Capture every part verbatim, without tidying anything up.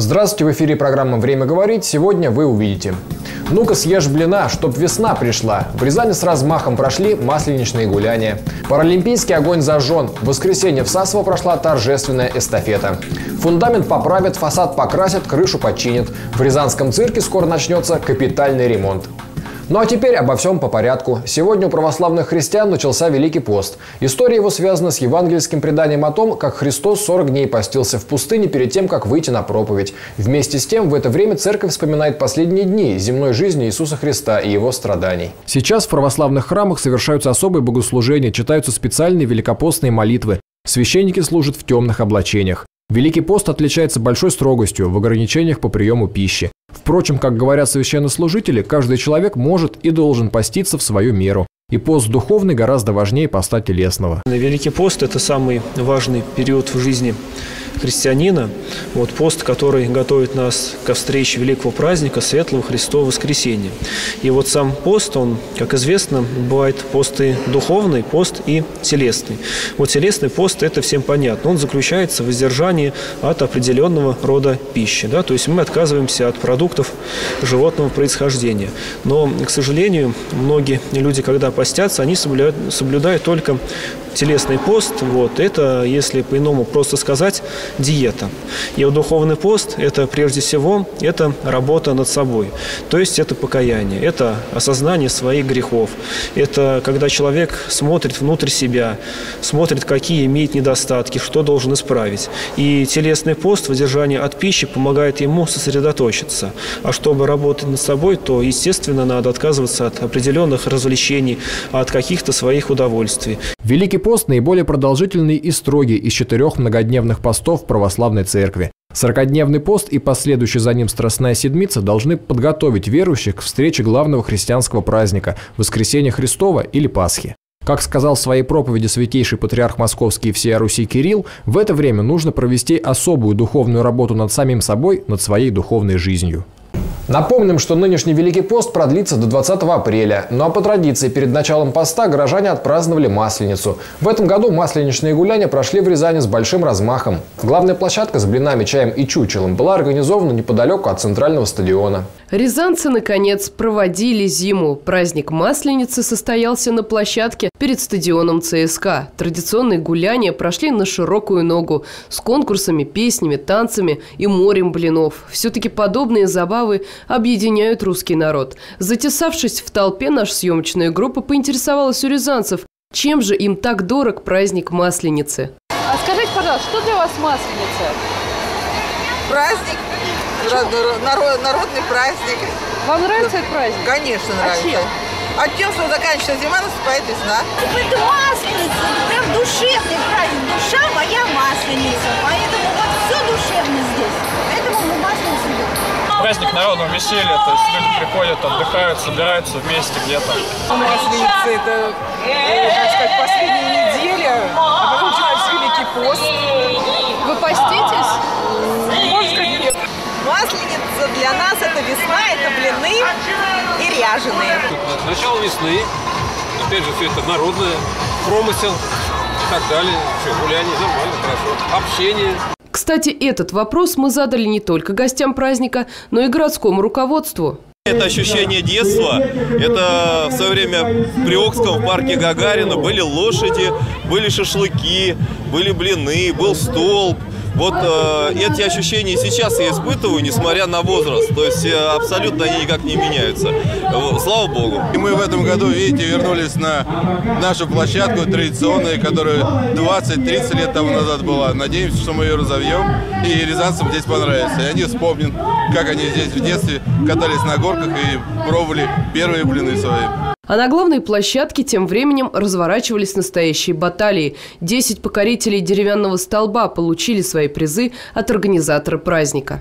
Здравствуйте, в эфире программа «Время говорить». Сегодня вы увидите: ну-ка съешь блина, чтоб весна пришла. В Рязани с размахом прошли масленичные гуляния. Паралимпийский огонь зажжен. В воскресенье в Сасово прошла торжественная эстафета. Фундамент поправят, фасад покрасят, крышу починят. В Рязанском цирке скоро начнется капитальный ремонт. Ну а теперь обо всем по порядку. Сегодня у православных христиан начался Великий пост. История его связана с евангельским преданием о том, как Христос сорок дней постился в пустыне перед тем, как выйти на проповедь. Вместе с тем, в это время церковь вспоминает последние дни земной жизни Иисуса Христа и его страданий. Сейчас в православных храмах совершаются особые богослужения, читаются специальные великопостные молитвы. Священники служат в темных облачениях. Великий пост отличается большой строгостью в ограничениях по приему пищи. Впрочем, как говорят священнослужители, каждый человек может и должен поститься в свою меру. И пост духовный гораздо важнее поста телесного. Великий пост – это самый важный период в жизни христианина. Вот пост, который готовит нас ко встрече великого праздника Светлого Христова Воскресения. И вот сам пост, он, как известно, бывает пост и духовный, пост и телесный. Вот телесный пост – это всем понятно. Он заключается в воздержании от определенного рода пищи. Да? То есть мы отказываемся от продуктов животного происхождения. Но, к сожалению, многие люди, когда постятся, они соблюдают, соблюдают только телесный пост. Вот. Это, если по-иному просто сказать, диета. И вот духовный пост – это прежде всего это работа над собой. То есть это покаяние, это осознание своих грехов. Это когда человек смотрит внутрь себя, смотрит, какие имеет недостатки, что должен исправить. И телесный пост, воздержание от пищи, помогает ему сосредоточиться. А чтобы работать над собой, то, естественно, надо отказываться от определенных развлечений, от каких-то своих удовольствий. Великий пост наиболее продолжительный и строгий из четырех многодневных постов в православной церкви. Сорокадневный пост и последующая за ним Страстная Седмица должны подготовить верующих к встрече главного христианского праздника – Воскресения Христова или Пасхи. Как сказал в своей проповеди святейший патриарх Московский и всея Руси Кирилл, в это время нужно провести особую духовную работу над самим собой, над своей духовной жизнью. Напомним, что нынешний Великий пост продлится до двадцатого апреля. Ну а по традиции перед началом поста горожане отпраздновали Масленицу. В этом году масленичные гуляния прошли в Рязани с большим размахом. Главная площадка с блинами, чаем и чучелом была организована неподалеку от центрального стадиона. Рязанцы, наконец, проводили зиму. Праздник Масленицы состоялся на площадке перед стадионом ЦСКА. Традиционные гуляния прошли на широкую ногу с конкурсами, песнями, танцами и морем блинов. Все-таки подобные забавы объединяют русский народ. Затесавшись в толпе, наша съемочная группа поинтересовалась у рязанцев, чем же им так дорог праздник Масленицы. А скажите, пожалуйста, что для вас Масленица? Праздник. Народ, народный праздник. Вам нравится этот праздник? Конечно, нравится. А чем? А тем, что заканчивается зима, наступает весна. Это Масленица, прям душевный праздник. Душа моя Масленица. Поэтому вот все душевно здесь. Поэтому мы Масленицу любим. Праздник народного веселья, то есть люди приходят, отдыхают, собираются вместе где-то. Масленица – это, так сказать, последняя неделя, а потом начинается Великий пост. Вы поститесь? Можно сказать, нет. Масленица для нас – это весна, это блины и ряженые. Начало весны, опять же, все это народное, промысел и так далее. Все, гуляние, нормально, хорошо. Общение. Кстати, этот вопрос мы задали не только гостям праздника, но и городскому руководству. Это ощущение детства. Это в свое время в Приокском в парке Гагарина были лошади, были шашлыки, были блины, был столб. Вот э, эти ощущения сейчас я испытываю, несмотря на возраст. То есть э, абсолютно они никак не меняются. Э, слава Богу. И мы в этом году, видите, вернулись на нашу площадку традиционную, которая двадцать-тридцать лет тому назад была. Надеемся, что мы ее разовьем, и рязанцам здесь понравится. И они вспомнят, как они здесь в детстве катались на горках и пробовали первые блины свои. А на главной площадке тем временем разворачивались настоящие баталии. Десять покорителей деревянного столба получили свои призы от организатора праздника.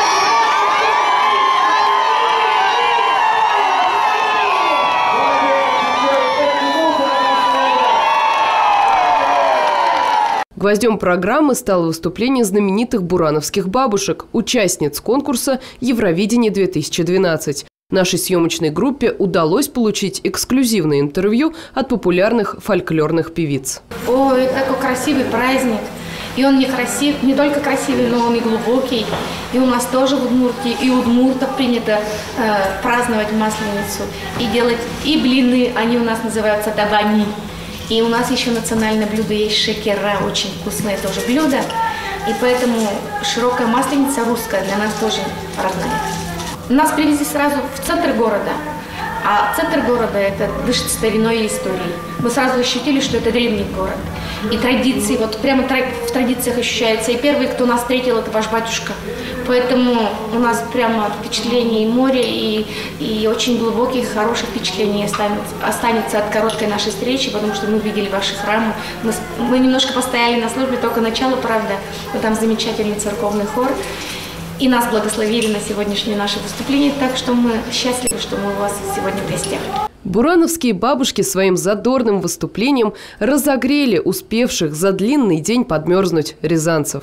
Гвоздем программы стало выступление знаменитых бурановских бабушек, участниц конкурса «Евровидение-две тысячи двенадцать». Нашей съемочной группе удалось получить эксклюзивное интервью от популярных фольклорных певиц. Ой, это такой красивый праздник. И он не красив, не только красивый, но он и глубокий. И у нас тоже в Удмуртии, и у удмуртов принято э, праздновать Масленицу и делать и блины, они у нас называются табани. И у нас еще национальное блюдо есть шекера, очень вкусное тоже блюдо. И поэтому широкая Масленица русская для нас тоже родная. Нас привезли сразу в центр города. А центр города – это дышит стариной и историей. Мы сразу ощутили, что это древний город. И традиции, вот прямо в традициях ощущается. И первый, кто нас встретил, это ваш батюшка. Поэтому у нас прямо впечатление и море, и, и очень глубоких, хороших впечатлений останется, останется от короткой нашей встречи, потому что мы видели ваши храмы. Мы, мы немножко постояли на службе, только начало, правда, но там замечательный церковный хор. И нас благословили на сегодняшнее наше выступление, так что мы счастливы, что мы у вас сегодня в гостях. Бурановские бабушки своим задорным выступлением разогрели успевших за длинный день подмерзнуть рязанцев.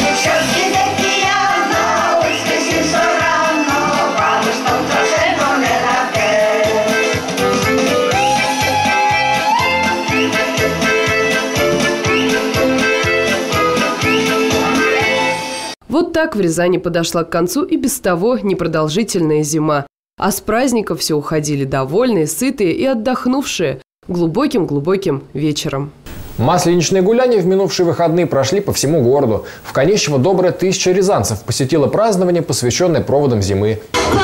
Вот так в Рязани подошла к концу и без того непродолжительная зима. А с праздников все уходили довольные, сытые и отдохнувшие глубоким-глубоким вечером. Масленичные гуляния в минувшие выходные прошли по всему городу. В Конищево добрая тысяча рязанцев посетила празднование, посвященное проводам зимы.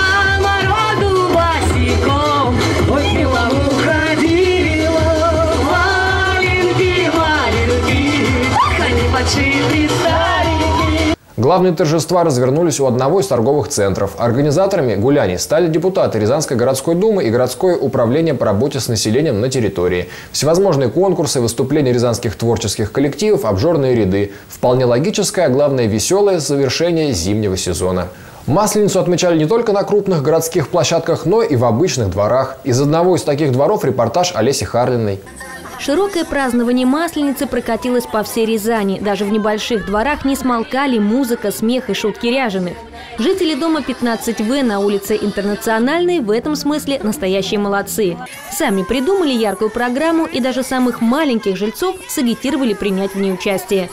Главные торжества развернулись у одного из торговых центров. Организаторами гуляний стали депутаты Рязанской городской думы и городское управление по работе с населением на территории. Всевозможные конкурсы, выступления рязанских творческих коллективов, обжорные ряды. Вполне логическое, а главное веселое завершение зимнего сезона. Масленицу отмечали не только на крупных городских площадках, но и в обычных дворах. Из одного из таких дворов репортаж Олеси Харлиной. Широкое празднование Масленицы прокатилось по всей Рязани. Даже в небольших дворах не смолкали музыка, смех и шутки ряженых. Жители дома пятнадцать вэ на улице Интернациональной в этом смысле настоящие молодцы. Сами придумали яркую программу и даже самых маленьких жильцов сагитировали принять в ней участие.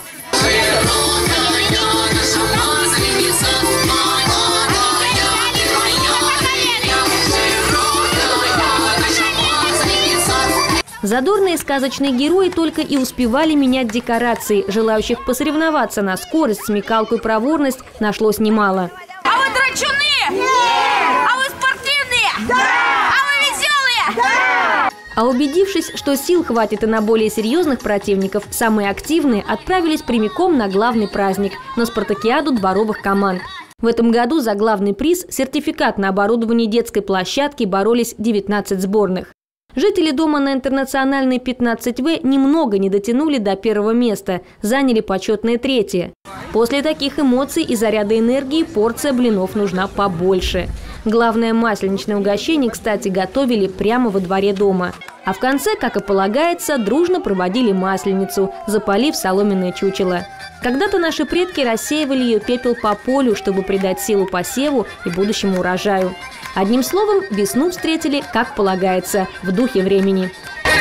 Задорные сказочные герои только и успевали менять декорации. Желающих посоревноваться на скорость, смекалку и проворность нашлось немало. А вы драчуны? Нет! А вы спортивные? Да! А вы веселые? Да! А убедившись, что сил хватит и на более серьезных противников, самые активные отправились прямиком на главный праздник – на спартакиаду дворовых команд. В этом году за главный приз – сертификат на оборудование детской площадки – боролись девятнадцать сборных. Жители дома на Интернациональной пятнадцать вэ немного не дотянули до первого места, заняли почетное третье. После таких эмоций и заряда энергии порция блинов нужна побольше. Главное масленичное угощение, кстати, готовили прямо во дворе дома. А в конце, как и полагается, дружно проводили Масленицу, запалив соломенное чучело. Когда-то наши предки рассеивали ее пепел по полю, чтобы придать силу посеву и будущему урожаю. Одним словом, весну встретили, как полагается, в духе времени.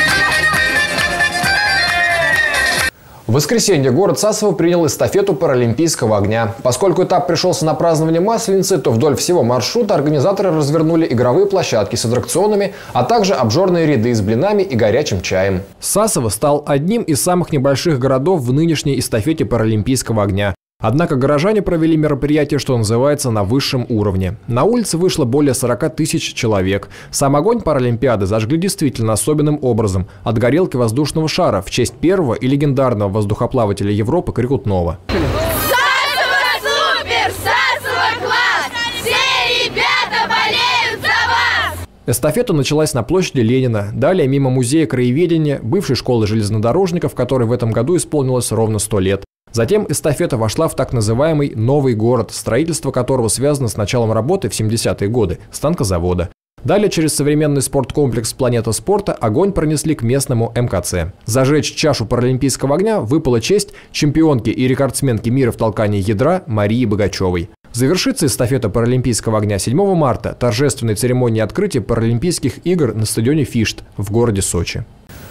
В воскресенье город Сасово принял эстафету паралимпийского огня. Поскольку этап пришелся на празднование Масленицы, то вдоль всего маршрута организаторы развернули игровые площадки с аттракционами, а также обжорные ряды с блинами и горячим чаем. Сасово стал одним из самых небольших городов в нынешней эстафете паралимпийского огня. Однако горожане провели мероприятие, что называется, на высшем уровне. На улице вышло более сорока тысяч человек. Сам огонь паралимпиады зажгли действительно особенным образом – от горелки воздушного шара в честь первого и легендарного воздухоплавателя Европы Крикутнова. Сасово супер! Сасово класс! Все ребята болеют за вас! Эстафета началась на площади Ленина, далее мимо музея краеведения, бывшей школы железнодорожников, которой в этом году исполнилось ровно сто лет. Затем эстафета вошла в так называемый «Новый город», строительство которого связано с началом работы в семидесятые годы станкозавода. Далее через современный спорткомплекс «Планета спорта» огонь пронесли к местному эм ка цэ. Зажечь чашу паралимпийского огня выпала честь чемпионки и рекордсменки мира в толкании ядра Марии Богачевой. Завершится эстафета паралимпийского огня седьмого марта торжественной церемонией открытия Паралимпийских игр на стадионе «Фишт» в городе Сочи.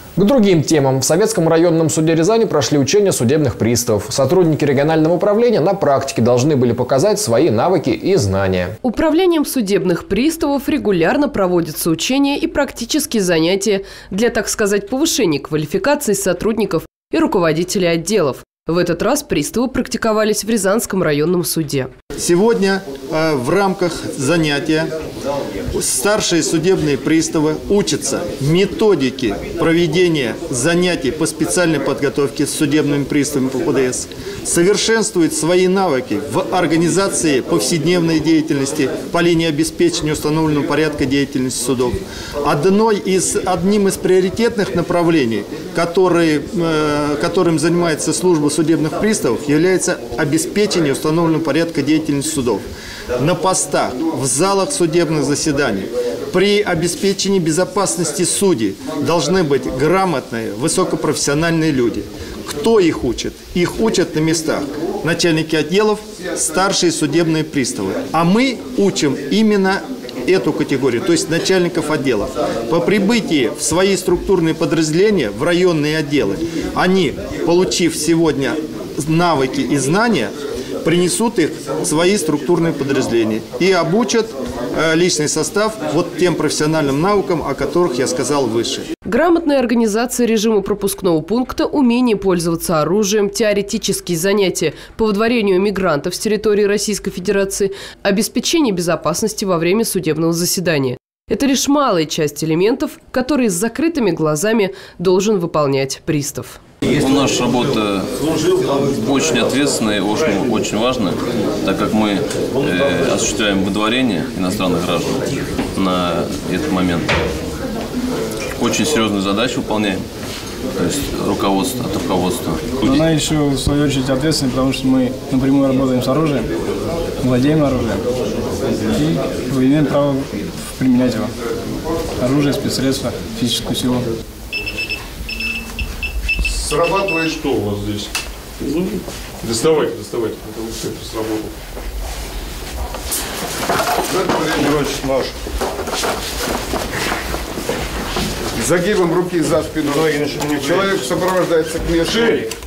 К другим темам. В Советском районном суде Рязани прошли учения судебных приставов. Сотрудники регионального управления на практике должны были показать свои навыки и знания. Управлением судебных приставов регулярно проводятся учения и практические занятия для, так сказать, повышения квалификации сотрудников и руководителей отделов. В этот раз приставы практиковались в Рязанском районном суде. Сегодня э, в рамках занятия старшие судебные приставы учатся методике проведения занятий по специальной подготовке с судебными приставами по ПДС, совершенствуют свои навыки в организации повседневной деятельности по линии обеспечения установленного порядка деятельности судов. Одной из, одним из приоритетных направлений, который, э, которым занимается служба судебных приставов, является обеспечение установленного порядка деятельности судов. На постах, в залах судебных заседаний, при обеспечении безопасности судей должны быть грамотные, высокопрофессиональные люди. Кто их учит? Их учат на местах начальники отделов, старшие судебные приставы. А мы учим именно эту категорию, то есть начальников отделов. По прибытии в свои структурные подразделения, в районные отделы, они, получив сегодня навыки и знания, принесут их в свои структурные подразделения и обучат э, личный состав вот тем профессиональным наукам, о которых я сказал выше. Грамотная организация режима пропускного пункта, умение пользоваться оружием, теоретические занятия по выдворению мигрантов с территории Российской Федерации, обеспечение безопасности во время судебного заседания. Это лишь малая часть элементов, которые с закрытыми глазами должен выполнять пристав. Наша работа очень ответственная и очень, очень важная, так как мы э, осуществляем выдворение иностранных граждан на этот момент. Очень серьезную задачу выполняем, то есть руководство от руководства. Но она еще, в свою очередь, ответственная, потому что мы напрямую работаем с оружием, владеем оружием и имеем право применять его. Оружие, спецсредства, физическую силу. Срабатывает что у вас здесь? Ну, доставайте, доставайте. Это вот это сработало. Это время наш. Загибом руки за спину. Человек сопровождается к месту.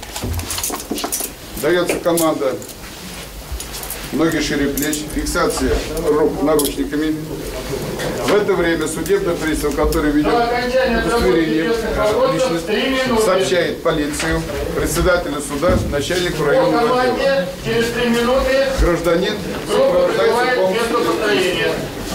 Дается команда. Ноги шире плеч. Фиксация рук наручниками. В это время судебный пристав, который ведет удостоверение личности, сообщает полицию, председателю суда, начальнику районного отдела. Гражданин сопровождается полностью.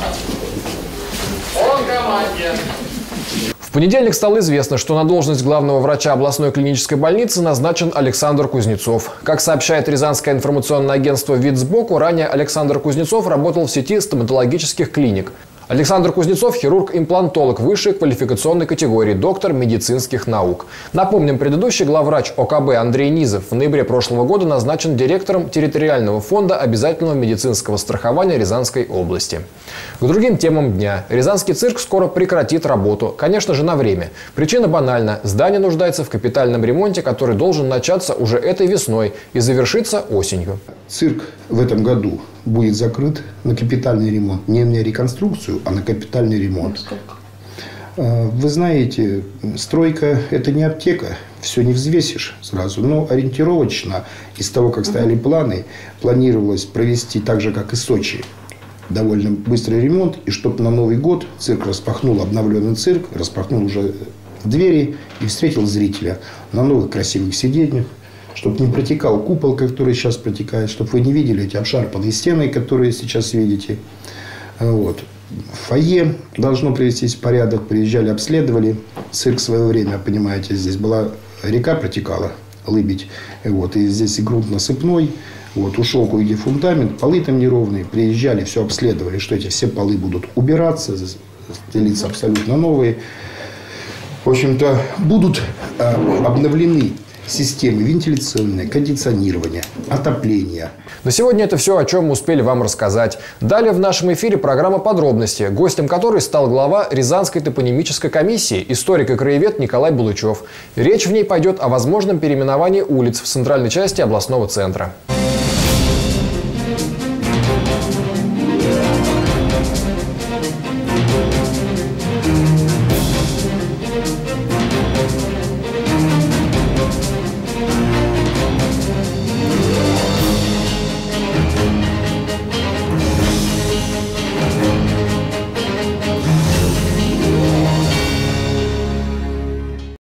В понедельник стало известно, что на должность главного врача областной клинической больницы назначен Александр Кузнецов. Как сообщает Рязанское информационное агентство «Вид сбоку», ранее Александр Кузнецов работал в сети стоматологических клиник. Александр Кузнецов – хирург-имплантолог высшей квалификационной категории, доктор медицинских наук. Напомним, предыдущий главврач О Ка Бэ Андрей Низов в ноябре прошлого года назначен директором территориального фонда обязательного медицинского страхования Рязанской области. К другим темам дня. Рязанский цирк скоро прекратит работу. Конечно же, на время. Причина банальна. Здание нуждается в капитальном ремонте, который должен начаться уже этой весной и завершиться осенью. Цирк в этом году будет закрыт на капитальный ремонт. Не на реконструкцию, а на капитальный ремонт. Вы знаете, стройка – это не аптека. Все не взвесишь сразу. Но ориентировочно, из того, как стояли планы, планировалось провести так же, как и Сочи, довольно быстрый ремонт. И чтобы на Новый год цирк распахнул, обновленный цирк, распахнул уже двери и встретил зрителя на новых красивых сиденьях. Чтобы не протекал купол, который сейчас протекает, чтобы вы не видели эти обшарпанные стены, которые сейчас видите. Вот. Фойе должно привестись в порядок. Приезжали, обследовали. Цирк в свое время, понимаете, здесь была река протекала, Лыбедь. Вот. И здесь и грунт насыпной. Вот. Ушел кое-где фундамент, полы там неровные. Приезжали, все обследовали, что эти все полы будут убираться, стелиться абсолютно новые. В общем-то, будут э, обновлены системы вентиляционные, кондиционирования, отопления. На сегодня это все, о чем мы успели вам рассказать. Далее в нашем эфире программа «Подробности», гостем которой стал глава Рязанской топонимической комиссии, историк и краевед Николай Булычев. Речь в ней пойдет о возможном переименовании улиц в центральной части областного центра.